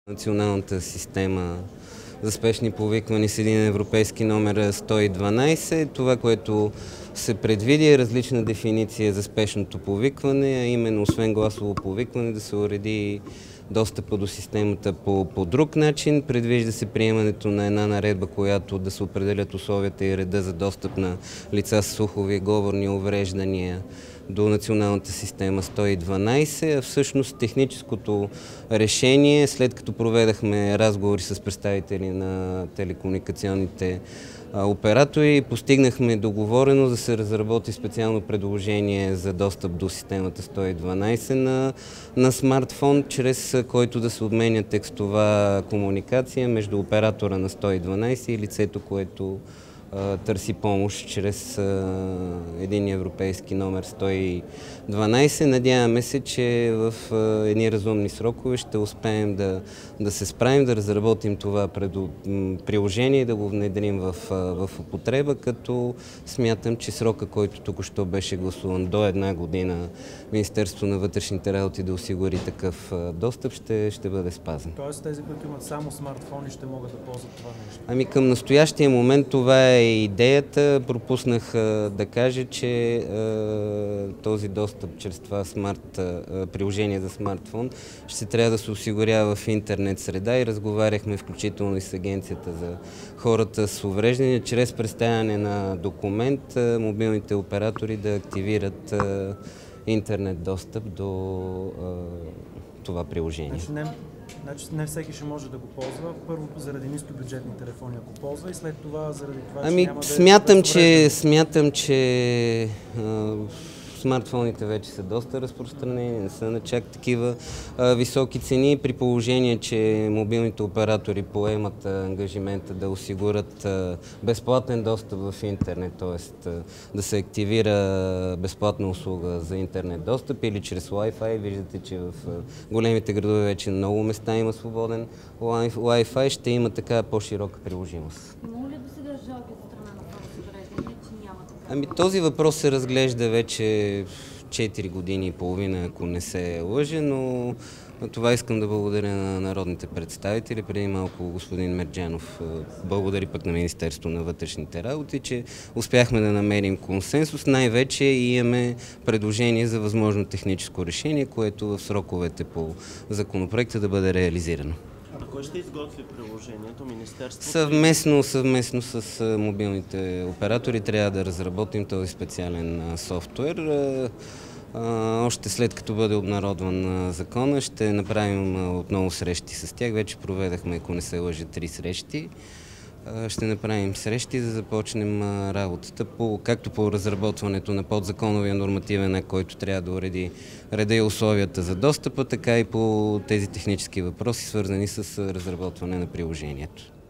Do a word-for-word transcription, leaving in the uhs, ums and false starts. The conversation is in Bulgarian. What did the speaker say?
Националната система за спешни повиквания с един европейски номер сто и дванайсет. Това, което се предвиди, е различна дефиниция за спешното повикване, а именно освен гласово повикване да се уреди достъпа до системата по, по друг начин. Предвижда се приемането на една наредба, която да се определят условията и реда за достъп на лица с слухови и говорни увреждания до националната система сто и дванайсет, а всъщност техническото решение, след като проведахме разговори с представители на телекомуникационните оператори, постигнахме договореност да се разработи специално предложение за достъп до системата сто и дванайсет на, на смартфон, чрез който да се обменя текстова комуникация между оператора на сто и дванайсет и лицето, което търси помощ чрез един европейски номер сто и дванайсет. Надяваме се, че в едни разумни срокове ще успеем да, да се справим, да разработим това приложение и да го внедрим в, в употреба, като смятам, че срока, който току-що беше гласуван до една година Министерството на вътрешните работи да осигури такъв достъп, ще, ще бъде спазен. Тоест тези, които имат само смартфони, ще могат да ползват това нещо? Ами към настоящия момент това е идеята. Пропуснах да кажа, че този достъп чрез това смарт, приложение за смартфон ще трябва да се осигурява в интернет среда и разговаряхме включително и с Агенцията за хората с увреждания, чрез представяне на документ мобилните оператори да активират интернет достъп до това приложение. Значи не, значи не всеки ще може да го ползва. Първо заради нискобюджетни телефони, ако ползва, и след това заради това, че ами, няма да е... Смятам, че, смятам, че а, смартфоните вече са доста разпространени, не са на чак такива а, високи цени, при положение, че мобилните оператори поемат а, ангажимента да осигурят а, безплатен достъп в интернет, т.е. да се активира безплатна услуга за интернет достъп или чрез Wi-Fi. Виждате, че в а, големите градове вече на много места има свободен Wi-Fi, ще има така по-широка приложимост. Има ли да се държа жалби от страна на хора с увреждания, че няма така? Ами този въпрос се разглежда вече четири години и половина, ако не се лъжа, но това искам да благодаря на народните представители. Преди малко господин Мерджанов благодари пък на Министерството на вътрешните работи, че успяхме да намерим консенсус. Най-вече имаме предложение за възможно техническо решение, което в сроковете по законопроекта да бъде реализирано. А кой ще изготви приложението? Министерството? Съвместно, съвместно с мобилните оператори трябва да разработим този специален софтуер. Още след като бъде обнародван закона, ще направим отново срещи с тях. Вече проведахме, ако не се лъжа, три срещи. Ще направим срещи, за да започнем работата, по, както по разработването на подзаконовия нормативен акт, който трябва да уреди реда и условията за достъпа, така и по тези технически въпроси, свързани с разработване на приложението.